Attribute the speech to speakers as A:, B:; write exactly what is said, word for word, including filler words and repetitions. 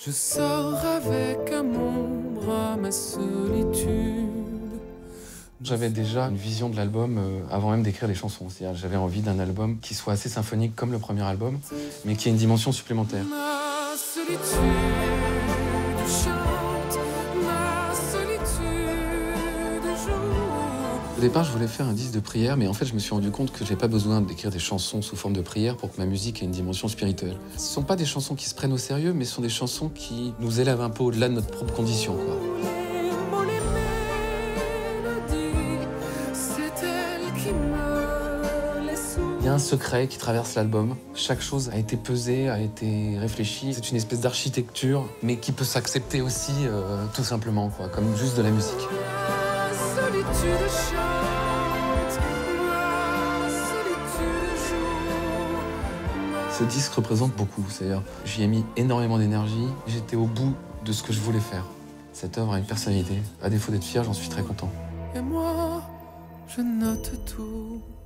A: Je sors avec à mon bras ma solitude.
B: J'avais déjà une vision de l'album euh, avant même d'écrire les chansons. C'est-à-dire, j'avais envie d'un album qui soit assez symphonique comme le premier album, mais qui ait une dimension supplémentaire.
A: Ma solitude chante, ma solitude joue.
B: Au départ, je voulais faire un disque de prière, mais en fait, je me suis rendu compte que j'ai pas besoin d'écrire des chansons sous forme de prière pour que ma musique ait une dimension spirituelle. Ce sont pas des chansons qui se prennent au sérieux, mais ce sont des chansons qui nous élèvent un peu au-delà de notre propre condition, quoi.
A: Les mots, les mélodies, c'est elle qui me les souffle.
B: Il y a un secret qui traverse l'album. Chaque chose a été pesée, a été réfléchie. C'est une espèce d'architecture, mais qui peut s'accepter aussi euh, tout simplement, quoi, comme juste de la musique.
A: Ma solitude chante, ma solitude joue.
B: Ce disque représente beaucoup, c'est-à-dire j'y ai mis énormément d'énergie, j'étais au bout de ce que je voulais faire. Cette œuvre a une personnalité. À défaut d'être fier, j'en suis très content.
A: Et moi, je note tout.